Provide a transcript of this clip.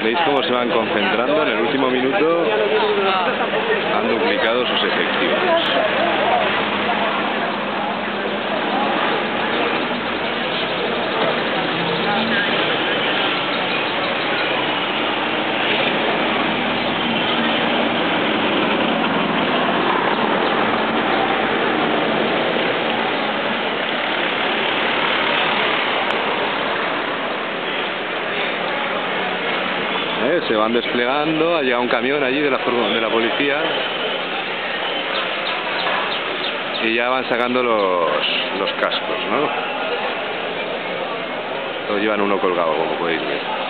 ¿Veis cómo se van concentrando? En el último minuto han duplicado sus efectivos. Se van desplegando, ha llegado un camión allí de la policía y ya van sacando los cascos, ¿no? Todos llevan uno colgado, como podéis ver.